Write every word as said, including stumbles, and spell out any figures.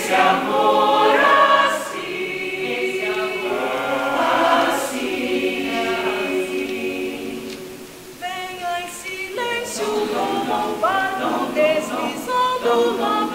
amor assim, esse amor assim, assim. Venha em silêncio, como um batom deslizando logo.